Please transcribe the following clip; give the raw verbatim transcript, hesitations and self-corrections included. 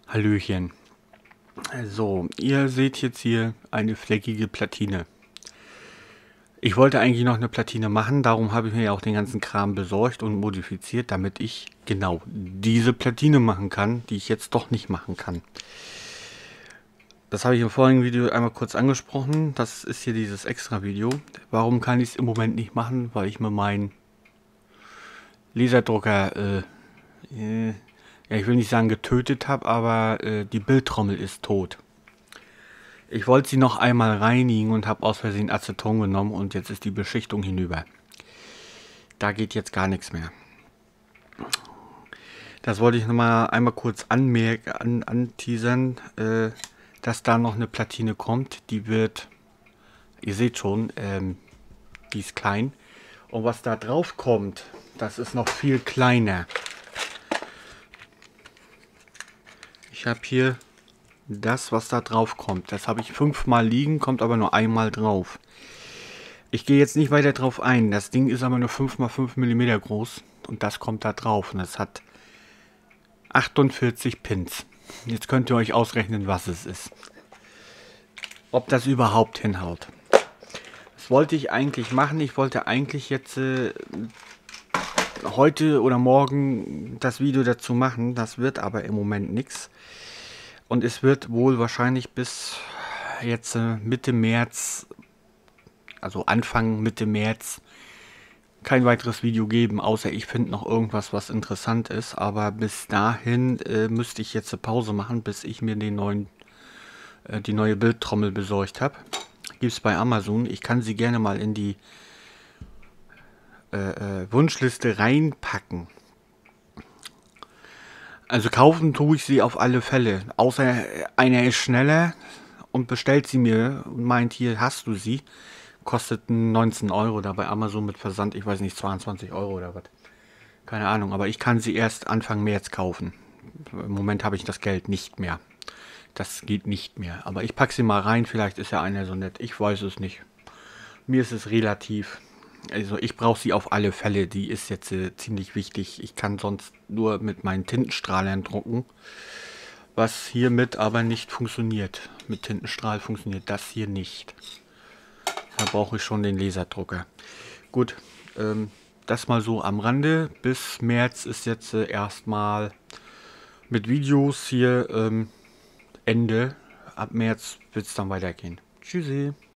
Hallöchen. So, ihr seht jetzt hier eine fleckige Platine. Ich wollte eigentlich noch eine Platine machen, darum habe ich mir ja auch den ganzen Kram besorgt und modifiziert, damit ich genau diese Platine machen kann, die ich jetzt doch nicht machen kann. Das habe ich im vorigen Video einmal kurz angesprochen. Das ist hier dieses extra Video. Warum kann ich es im Moment nicht machen? Weil ich mir meinen Laserdrucker, äh, äh, ja, ich will nicht sagen getötet habe, aber äh, die Bildtrommel ist tot. Ich wollte sie noch einmal reinigen und habe aus Versehen Aceton genommen und jetzt ist die Beschichtung hinüber. Da geht jetzt gar nichts mehr. Das wollte ich noch mal einmal kurz anmerken, an, anteasern, äh, dass da noch eine Platine kommt. Die wird, ihr seht schon, ähm, die ist klein. Und was da drauf kommt, das ist noch viel kleiner. Ich habe hier das, was da drauf kommt. Das habe ich fünfmal liegen, kommt aber nur einmal drauf. Ich gehe jetzt nicht weiter drauf ein. Das Ding ist aber nur fünf mal fünf Millimeter groß und das kommt da drauf. Und es hat achtundvierzig Pins. Jetzt könnt ihr euch ausrechnen, was es ist. Ob das überhaupt hinhaut. Das wollte ich eigentlich machen. Ich wollte eigentlich jetzt äh, heute oder morgen das Video dazu machen. Das wird aber im Moment nichts. Und es wird wohl wahrscheinlich bis jetzt äh, Mitte März, also Anfang Mitte März, kein weiteres Video geben, außer ich finde noch irgendwas, was interessant ist. Aber bis dahin äh, müsste ich jetzt eine Pause machen, bis ich mir den neuen, äh, die neue Bildtrommel besorgt habe. Gibt es bei Amazon. Ich kann sie gerne mal in die äh, äh, Wunschliste reinpacken. Also kaufen tue ich sie auf alle Fälle. Außer einer ist schneller und bestellt sie mir und meint, hier hast du sie. Kostet neunzehn Euro da bei Amazon mit Versand, ich weiß nicht, zweiundzwanzig Euro oder was. Keine Ahnung, aber ich kann sie erst Anfang März kaufen. Im Moment habe ich das Geld nicht mehr. Das geht nicht mehr. Aber ich packe sie mal rein, vielleicht ist ja einer so nett. Ich weiß es nicht. Mir ist es relativ. Also ich brauche sie auf alle Fälle. Die ist jetzt äh, ziemlich wichtig. Ich kann sonst nur mit meinen Tintenstrahlern drucken. Was hiermit aber nicht funktioniert. Mit Tintenstrahl funktioniert das hier nicht. Da brauche ich schon den Laserdrucker. Gut, ähm, das mal so am Rande. Bis März ist jetzt äh, erstmal mit Videos hier ähm, Ende. Ab März wird es dann weitergehen. Tschüssi.